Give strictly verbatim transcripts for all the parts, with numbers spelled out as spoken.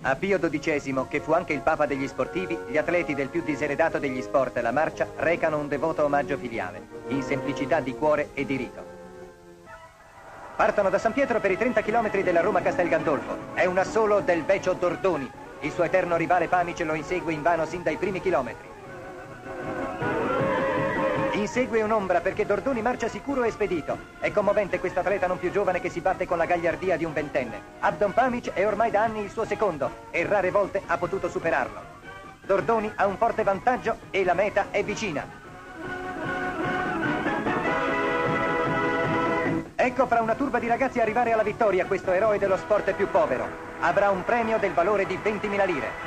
A Pio dodicesimo, che fu anche il papa degli sportivi, gli atleti del più diseredato degli sport, la marcia, recano un devoto omaggio filiale, in semplicità di cuore e di rito. Partono da San Pietro per i trenta chilometri della Roma Castel Gandolfo. È un assolo del Vecio Dordoni. Il suo eterno rivale Pamic lo insegue invano sin dai primi chilometri. Insegue un'ombra perché Dordoni marcia sicuro e spedito. È commovente questo atleta non più giovane che si batte con la gagliardia di un ventenne. Abdon Pamic è ormai da anni il suo secondo e rare volte ha potuto superarlo. Dordoni ha un forte vantaggio e la meta è vicina. Ecco fra una turba di ragazzi arrivare alla vittoria questo eroe dello sport più povero. Avrà un premio del valore di ventimila lire.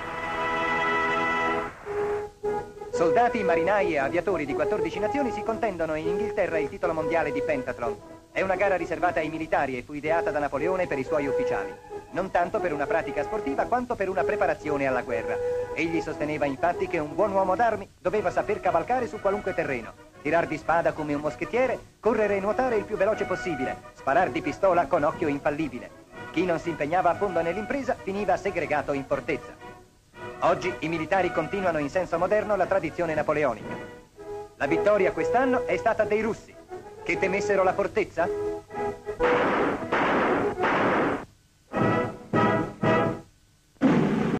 Soldati, marinai e aviatori di quattordici nazioni si contendono in Inghilterra il titolo mondiale di pentathlon. È una gara riservata ai militari e fu ideata da Napoleone per i suoi ufficiali. Non tanto per una pratica sportiva quanto per una preparazione alla guerra. Egli sosteneva infatti che un buon uomo d'armi doveva saper cavalcare su qualunque terreno, tirar di spada come un moschettiere, correre e nuotare il più veloce possibile, sparar di pistola con occhio infallibile. Chi non si impegnava a fondo nell'impresa finiva segregato in fortezza. Oggi i militari continuano in senso moderno la tradizione napoleonica. La vittoria quest'anno è stata dei russi, che temessero la fortezza?